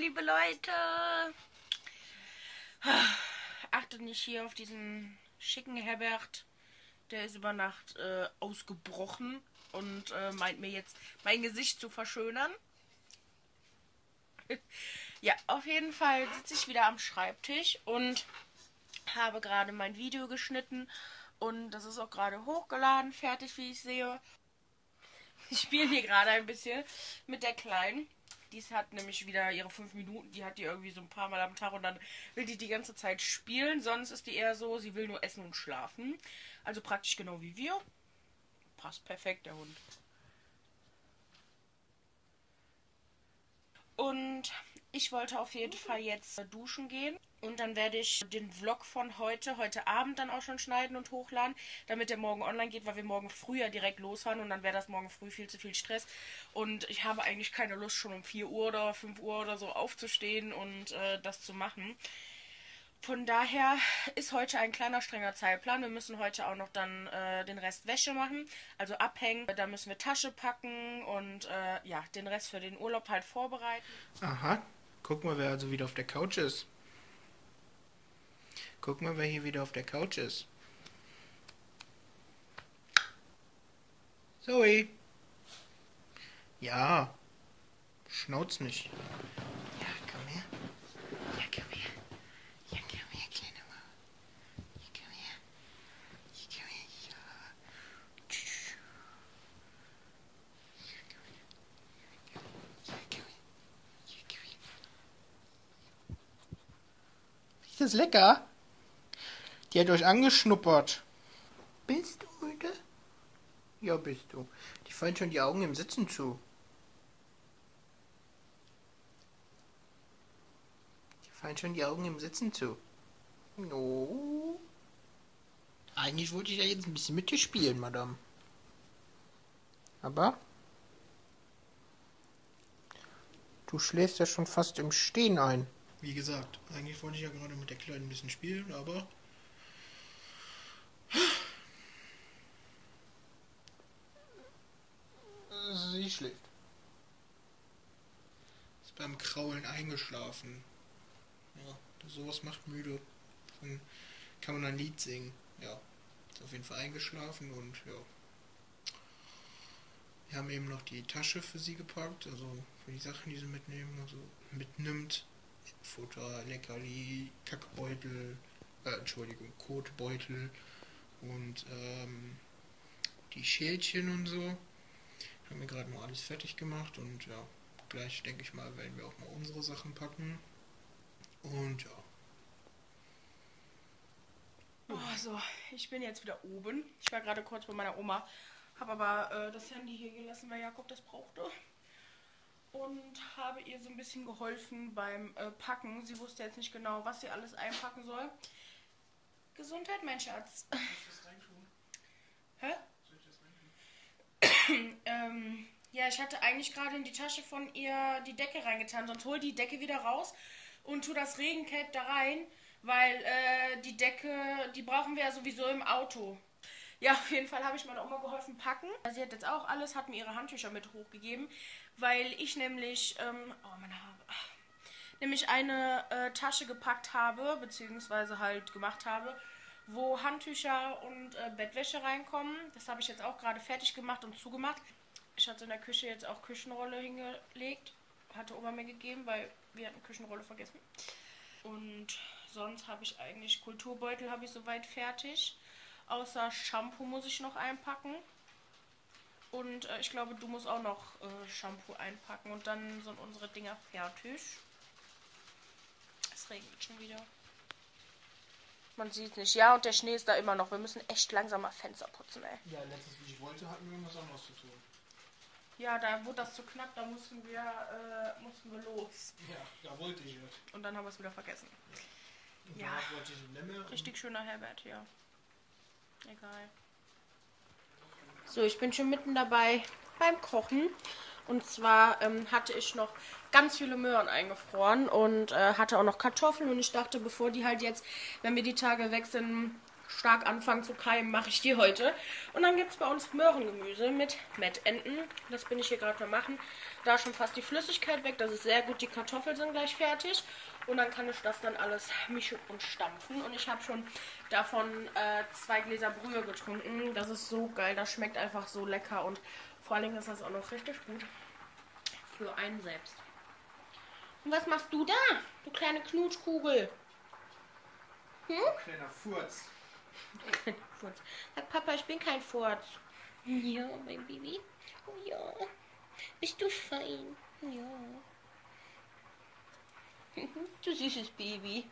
liebe Leute. Achtet nicht hier auf diesen schicken Herbert. Der ist über Nacht ausgebrochen und meint mir jetzt mein Gesicht zu verschönern. Ja, auf jeden Fall sitze ich wieder am Schreibtisch und habe gerade mein Video geschnitten. Und das ist auch gerade hochgeladen, fertig, wie ich sehe. Ich spiele hier gerade ein bisschen mit der Kleinen. Die hat nämlich wieder ihre 5 Minuten. Die hat die irgendwie so ein paar Mal am Tag und dann will die ganze Zeit spielen. Sonst ist die eher so, sie will nur essen und schlafen. Also praktisch genau wie wir. Passt perfekt, der Hund. Und ich wollte auf jeden Fall jetzt duschen gehen. Und dann werde ich den Vlog von heute Abend dann auch schon schneiden und hochladen, damit der morgen online geht, weil wir morgen früher direkt losfahren und dann wäre das morgen früh viel zu viel Stress. Und ich habe eigentlich keine Lust, schon um 4 Uhr oder 5 Uhr oder so aufzustehen und das zu machen. Von daher ist heute ein kleiner, strenger Zeitplan. Wir müssen heute auch noch dann den Rest Wäsche machen, also abhängen. Da müssen wir Tasche packen und ja, den Rest für den Urlaub halt vorbereiten. Aha, guck mal, wer also wieder auf der Couch ist. Guck mal, wer hier wieder auf der Couch ist. Zoe. Ja. Schnauz nicht. Ja, komm her. Ja, komm her. Ja, komm her, kleine Maus. Ja, komm her. Ja, komm her. Ja. Tschüss. Ja, komm her. Ja, komm her. Ja, komm her. Ist das lecker? Die hat euch angeschnuppert. Bist du müde? Ja, bist du. Die fallen schon die Augen im Sitzen zu. Die fallen schon die Augen im Sitzen zu. No. Eigentlich wollte ich ja jetzt ein bisschen mit dir spielen, Madame. Aber du schläfst ja schon fast im Stehen ein. Wie gesagt, eigentlich wollte ich ja gerade mit der Kleinen ein bisschen spielen, aber sie schläft. Ist beim Kraulen eingeschlafen. Ja, sowas macht müde. Dann kann man ein Lied singen. Ja, ist auf jeden Fall eingeschlafen und ja. Wir haben eben noch die Tasche für sie gepackt, also für die Sachen, die sie mitnimmt. Futter, Leckerli, Kackbeutel, Kotbeutel und die Schälchen und so. Haben wir gerade noch alles fertig gemacht und ja, gleich denke ich mal, werden wir auch mal unsere Sachen packen. Und ja. Oh, so, ich bin jetzt wieder oben. Ich war gerade kurz bei meiner Oma, habe aber das Handy hier gelassen, weil Jakob das brauchte. Und habe ihr so ein bisschen geholfen beim Packen. Sie wusste jetzt nicht genau, was sie alles einpacken soll. Gesundheit, mein Schatz. Soll ich das reintun? Hä? Soll ich das reintun? Ja, ich hatte eigentlich gerade in die Tasche von ihr die Decke reingetan. Sonst hol die Decke wieder raus und tu das Regencape da rein, weil die Decke, die brauchen wir ja sowieso im Auto. Ja, auf jeden Fall habe ich meiner Oma geholfen packen. Sie hat jetzt auch alles, hat mir ihre Handtücher mit hochgegeben, weil ich nämlich, meine Haare, nämlich eine Tasche gepackt habe, beziehungsweise halt gemacht habe, wo Handtücher und Bettwäsche reinkommen. Das habe ich jetzt auch gerade fertig gemacht und zugemacht. Ich hatte in der Küche jetzt auch Küchenrolle hingelegt. Hatte Oma mir gegeben, weil wir hatten Küchenrolle vergessen. Und sonst habe ich eigentlich Kulturbeutel habe ich soweit fertig. Außer Shampoo muss ich noch einpacken. Und ich glaube, du musst auch noch Shampoo einpacken. Und dann sind unsere Dinger fertig. Es regnet schon wieder. Man sieht nicht. Ja, und der Schnee ist da immer noch. Wir müssen echt langsam mal Fenster putzen, ey. Ja, letztens, wie ich wollte, hatten wir irgendwas anderes zu tun. Ja, da wurde das zu knapp, da mussten wir los. Ja, da wollte ich es. Und dann haben wir es wieder vergessen. Und ja, wollte ich Lemme richtig schöner Herbert, ja. Egal. So, ich bin schon mitten dabei beim Kochen. Und zwar hatte ich noch ganz viele Möhren eingefroren und hatte auch noch Kartoffeln. Und ich dachte, bevor die halt jetzt, wenn wir die Tage weg sind, stark anfangen zu keimen, mache ich die heute. Und dann gibt es bei uns Möhrengemüse mit Mettenten. Das bin ich hier gerade mal machen. Da ist schon fast die Flüssigkeit weg. Das ist sehr gut. Die Kartoffeln sind gleich fertig. Und dann kann ich das dann alles mischen und stampfen. Und ich habe schon davon 2 Gläser Brühe getrunken. Das ist so geil. Das schmeckt einfach so lecker. Und vor allem ist das auch noch richtig gut für einen selbst. Und was machst du da, du kleine Knutschkugel? Kleiner Furz. Furz. Sag Papa, ich bin kein Furz. Ja, mein Baby. Oh ja. Bist du fein? Ja. Du süßes Baby.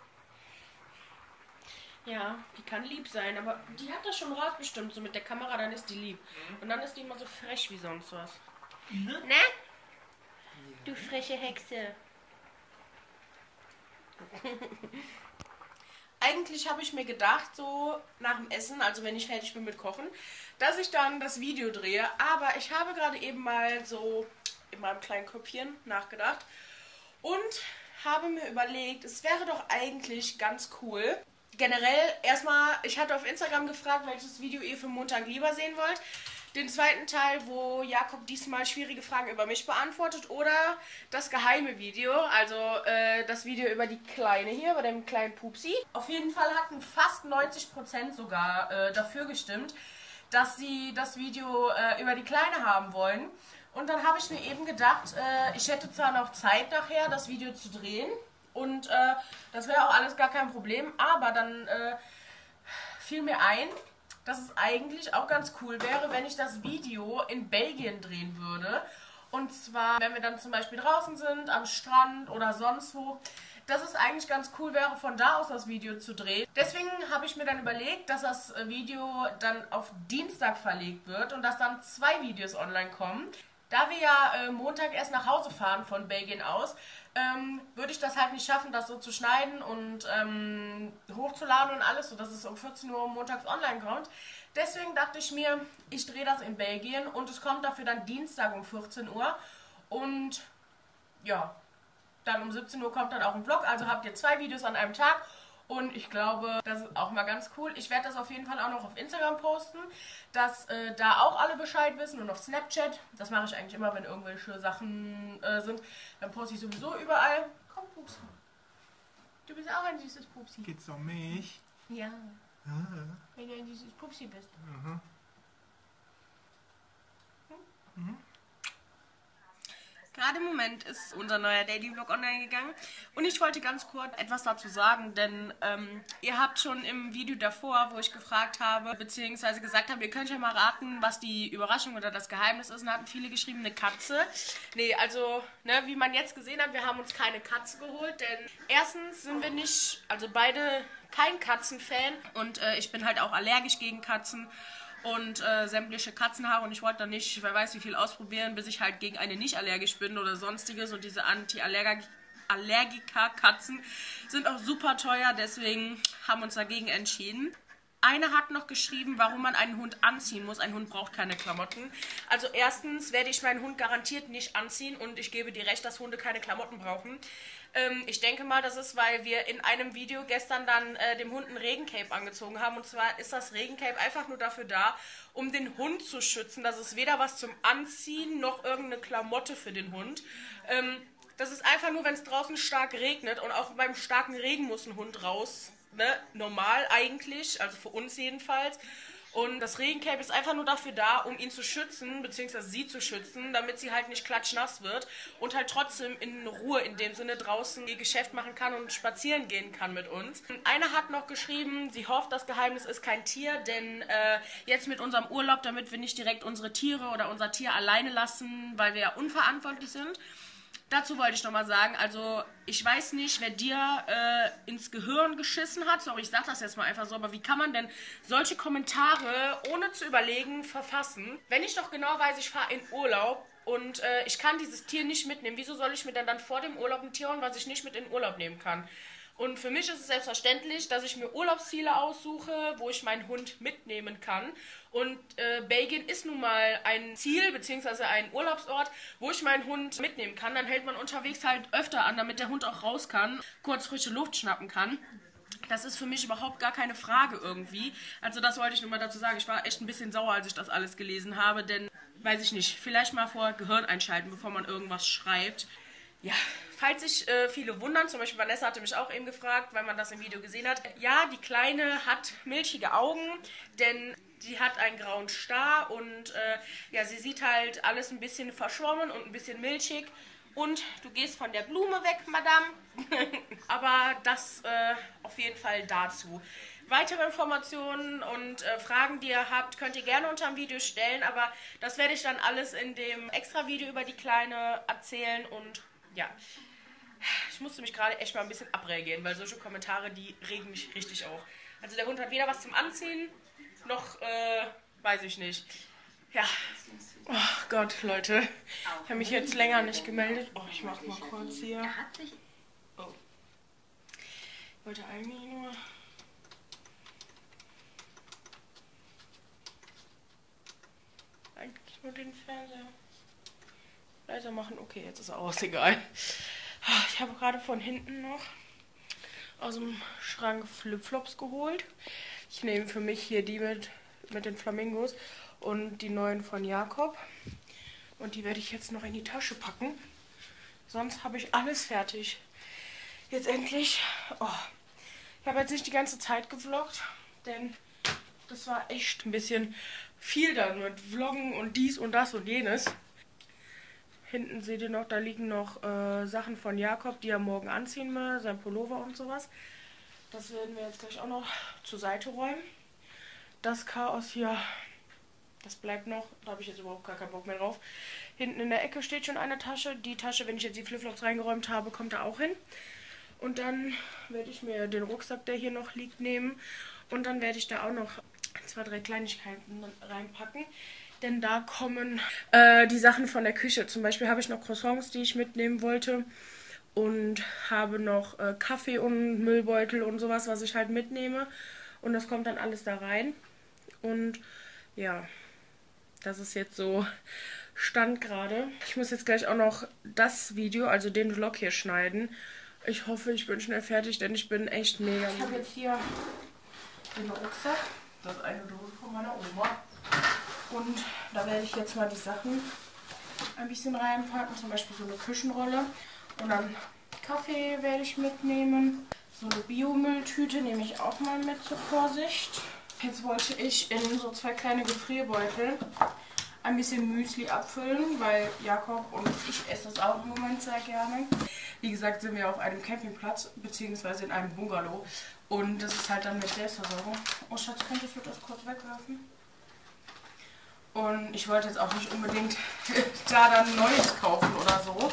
Ja, die kann lieb sein, aber die hat das schon raus bestimmt, so mit der Kamera, dann ist die lieb. Und dann ist die immer so frech wie sonst was. Ne? Du freche Hexe. Eigentlich habe ich mir gedacht, so nach dem Essen, also wenn ich fertig bin mit Kochen, dass ich dann das Video drehe. Aber ich habe gerade eben mal so in meinem kleinen Köpfchen nachgedacht und habe mir überlegt, es wäre doch eigentlich ganz cool. Generell erstmal, ich hatte auf Instagram gefragt, welches Video ihr für Montag lieber sehen wollt. Den zweiten Teil, wo Jakob diesmal schwierige Fragen über mich beantwortet, oder das geheime Video, also das Video über die Kleine hier, bei dem kleinen Pupsi. Auf jeden Fall hatten fast 90% sogar dafür gestimmt, dass sie das Video über die Kleine haben wollen. Und dann habe ich mir eben gedacht, ich hätte zwar noch Zeit nachher, das Video zu drehen, und das wäre auch alles gar kein Problem, aber dann fiel mir ein, dass es eigentlich auch ganz cool wäre, wenn ich das Video in Belgien drehen würde. Und zwar, wenn wir dann zum Beispiel draußen sind, am Strand oder sonst wo, dass es eigentlich ganz cool wäre, von da aus das Video zu drehen. Deswegen habe ich mir dann überlegt, dass das Video dann auf Dienstag verlegt wird und dass dann 2 Videos online kommen. Da wir ja Montag erst nach Hause fahren von Belgien aus, würde ich das halt nicht schaffen, das so zu schneiden und hochzuladen und alles, sodass es um 14 Uhr montags online kommt. Deswegen dachte ich mir, ich drehe das in Belgien und es kommt dafür dann Dienstag um 14 Uhr. Und ja, dann um 17 Uhr kommt dann auch ein Vlog, also habt ihr 2 Videos an einem Tag. Und ich glaube, das ist auch mal ganz cool. Ich werde das auf jeden Fall auch noch auf Instagram posten, dass da auch alle Bescheid wissen, und auf Snapchat. Das mache ich eigentlich immer, wenn irgendwelche Sachen sind. Dann poste ich sowieso überall. Komm, Pupsi. Du bist auch ein süßes Pupsi. Geht's um mich? Ja, Ah. wenn du ein süßes Pupsi bist. Mhm. Mhm. Gerade im Moment ist unser neuer Daily Vlog online gegangen und ich wollte ganz kurz etwas dazu sagen, denn ihr habt schon im Video davor, wo ich gefragt habe, beziehungsweise gesagt habe, ihr könnt ja mal raten, was die Überraschung oder das Geheimnis ist, und da hatten viele geschrieben, eine Katze. Nee, also, ne, wie man jetzt gesehen hat, wir haben uns keine Katze geholt, denn erstens sind wir nicht, also beide kein Katzenfan, und ich bin halt auch allergisch gegen Katzen und sämtliche Katzenhaare, und ich wollte dann nicht, wer weiß wie viel ausprobieren, bis ich halt gegen eine nicht allergisch bin oder sonstiges, und diese Anti-Allergiker-Katzen sind auch super teuer, deswegen haben wir uns dagegen entschieden. Eine hat noch geschrieben, warum man einen Hund anziehen muss. Ein Hund braucht keine Klamotten. Also erstens werde ich meinen Hund garantiert nicht anziehen, und ich gebe dir recht, dass Hunde keine Klamotten brauchen. Ich denke mal, das ist, weil wir in einem Video gestern dann dem Hund ein Regencape angezogen haben. Und zwar ist das Regencape einfach nur dafür da, um den Hund zu schützen. Das ist weder was zum Anziehen noch irgendeine Klamotte für den Hund. Das ist einfach nur, wenn es draußen stark regnet, und auch beim starken Regen muss ein Hund raus. Ne? Normal eigentlich, also für uns jedenfalls. Und das Regencape ist einfach nur dafür da, um ihn zu schützen, beziehungsweise sie zu schützen, damit sie halt nicht klatschnass wird und halt trotzdem in Ruhe in dem Sinne draußen ihr Geschäft machen kann und spazieren gehen kann mit uns. Eine hat noch geschrieben, sie hofft, das Geheimnis ist kein Tier, denn jetzt mit unserem Urlaub, damit wir nicht direkt unsere Tiere oder unser Tier alleine lassen, weil wir ja unverantwortlich sind. Dazu wollte ich nochmal sagen, also ich weiß nicht, wer dir ins Gehirn geschissen hat, sorry, ich sage das jetzt mal einfach so, aber wie kann man denn solche Kommentare ohne zu überlegen verfassen? Wenn ich doch genau weiß, ich fahre in Urlaub und ich kann dieses Tier nicht mitnehmen, wieso soll ich mir denn dann vor dem Urlaub ein Tier holen, was ich nicht mit in Urlaub nehmen kann? Und für mich ist es selbstverständlich, dass ich mir Urlaubsziele aussuche, wo ich meinen Hund mitnehmen kann. Und Belgien ist nun mal ein Ziel bzw. ein Urlaubsort, wo ich meinen Hund mitnehmen kann. Dann hält man unterwegs halt öfter an, damit der Hund auch raus kann, kurz frische Luft schnappen kann. Das ist für mich überhaupt gar keine Frage irgendwie. Also das wollte ich nur mal dazu sagen. Ich war echt ein bisschen sauer, als ich das alles gelesen habe, denn, weiß ich nicht, vielleicht mal vor Gehirn einschalten, bevor man irgendwas schreibt. Ja, falls sich viele wundern, zum Beispiel Vanessa hatte mich auch eben gefragt, weil man das im Video gesehen hat. Ja, die Kleine hat milchige Augen, denn sie hat einen grauen Star und ja, sie sieht halt alles ein bisschen verschwommen und ein bisschen milchig. Und du gehst von der Blume weg, Madame. Aber das auf jeden Fall dazu. Weitere Informationen und Fragen, die ihr habt, könnt ihr gerne unter dem Video stellen. Aber das werde ich dann alles in dem extra Video über die Kleine erzählen. Und ja, ich musste mich gerade echt mal ein bisschen abreagieren, weil solche Kommentare, die regen mich richtig auf. Also der Hund hat weder was zum Anziehen, noch, weiß ich nicht. Ja. Oh Gott, Leute. Ich habe mich jetzt länger nicht gemeldet. Oh, ich mach mal kurz hier. Oh. Ich wollte eigentlich nur den Fernseher leiser machen. Okay, jetzt ist er aus, egal. Ich habe gerade von hinten noch aus dem Schrank Flipflops geholt. Ich nehme für mich hier die mit den Flamingos und die neuen von Jakob. Und die werde ich jetzt noch in die Tasche packen. Sonst habe ich alles fertig. Jetzt endlich. Oh. Ich habe jetzt nicht die ganze Zeit gevloggt, denn das war echt ein bisschen viel dann mit Vloggen und dies und das und jenes. Hinten seht ihr noch, da liegen noch Sachen von Jakob, die er morgen anziehen will, sein Pullover und sowas. Das werden wir jetzt gleich auch noch zur Seite räumen. Das Chaos hier, das bleibt noch. Da habe ich jetzt überhaupt gar keinen Bock mehr drauf. Hinten in der Ecke steht schon eine Tasche. Die Tasche, wenn ich jetzt die Flipflops reingeräumt habe, kommt da auch hin. Und dann werde ich mir den Rucksack, der hier noch liegt, nehmen. Und dann werde ich da auch noch 2, 3 Kleinigkeiten reinpacken. Denn da kommen die Sachen von der Küche. Zum Beispiel habe ich noch Croissants, die ich mitnehmen wollte. Und habe noch Kaffee und Müllbeutel und sowas, was ich halt mitnehme. Und das kommt dann alles da rein. Und ja, das ist jetzt so Stand gerade. Ich muss jetzt gleich auch noch das Video, also den Vlog hier schneiden. Ich hoffe, ich bin schnell fertig, denn ich bin echt mega. Ich habe jetzt hier den Rucksack. Das ist eine Dose von meiner Oma. Und da werde ich jetzt mal die Sachen ein bisschen reinpacken. Zum Beispiel so eine Küchenrolle. Und dann Kaffee werde ich mitnehmen. So eine Biomülltüte nehme ich auch mal mit zur Vorsicht. Jetzt wollte ich in so 2 kleine Gefrierbeutel ein bisschen Müsli abfüllen, weil Jakob und ich esse das auch im Moment sehr gerne. Wie gesagt, sind wir auf einem Campingplatz, beziehungsweise in einem Bungalow. Und das ist halt dann mit Selbstversorgung. Oh Schatz, könntest du das kurz wegwerfen? Und ich wollte jetzt auch nicht unbedingt da dann Neues kaufen oder so.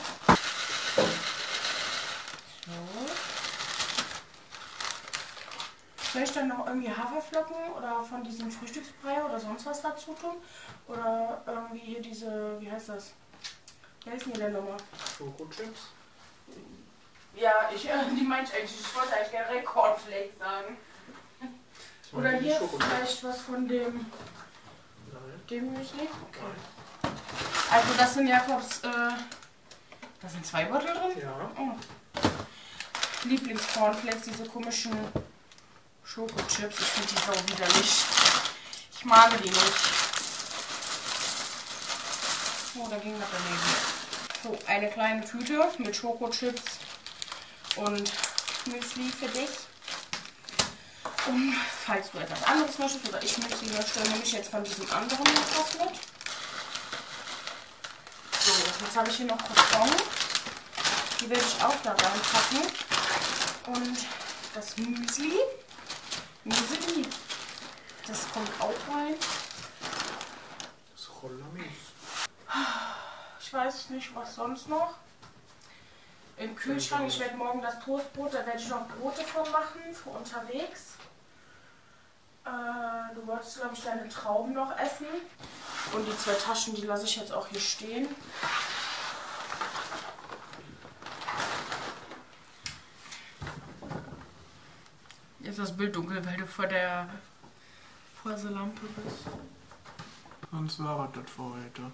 Soll ich dann noch irgendwie Haferflocken oder von diesem Frühstücksbrei oder sonst was dazu tun? Oder irgendwie hier diese, wie heißt das? Wie heißen die denn nochmal? Schokochips? Ja, die meinte ich eigentlich. Ich wollte eigentlich generell Cornflakes sagen. Oder hier vielleicht was von dem Müsli? Okay. Also das sind Jakobs, da sind 2 Beutel drin? Ja. Oh. Lieblingscornflakes, diese komischen Schokochips. Ich finde die so widerlich. Ich mag die nicht. Oh, da ging das daneben. So, eine kleine Tüte mit Schokochips und Müsli für dich. Und falls du etwas anderes möchtest oder ich Müsli möchte, nehme ich jetzt von diesem anderen etwas mit. So, jetzt habe ich hier noch Croissants. Die werde ich auch da reinpacken. Und das Müsli. Das kommt auch rein. Das Rollamis. Ich weiß nicht, was sonst noch. Im Kühlschrank, ich werde morgen das Toastbrot, da werde ich noch Brote von machen für unterwegs. Du wolltest, glaube ich, deine Trauben noch essen. Und die 2 Taschen, die lasse ich jetzt auch hier stehen. Jetzt ist das Bild dunkel, weil du vor der Lampe bist. Sonst war das für heute.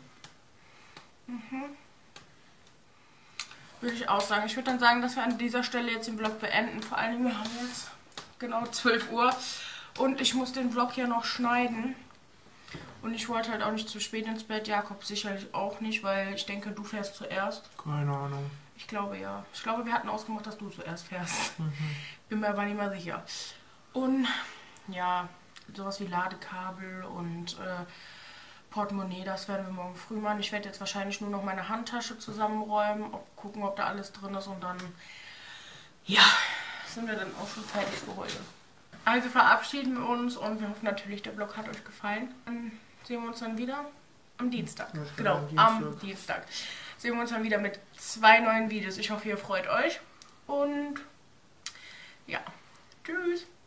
Würde ich auch sagen. Ich würde dann sagen, dass wir an dieser Stelle jetzt den Vlog beenden. Vor allen Dingen, wir haben jetzt genau 12 Uhr. Und ich muss den Vlog hier noch schneiden. Und ich wollte halt auch nicht zu spät ins Bett. Jakob sicherlich auch nicht, weil ich denke, du fährst zuerst. Keine Ahnung. Ich glaube ja. Ich glaube, wir hatten ausgemacht, dass du zuerst fährst. Bin mir aber nicht mal sicher. Und ja, sowas wie Ladekabel und Portemonnaie, das werden wir morgen früh machen. Ich werde jetzt wahrscheinlich nur noch meine Handtasche zusammenräumen, gucken, ob da alles drin ist und dann, ja, sind wir dann auch schon fertig für heute. Also verabschieden wir uns und wir hoffen natürlich, der Vlog hat euch gefallen. Dann sehen wir uns dann wieder am Dienstag. Ja, Genau, am Dienstag. Sehen wir uns dann wieder mit 2 neuen Videos. Ich hoffe, ihr freut euch und ja, tschüss.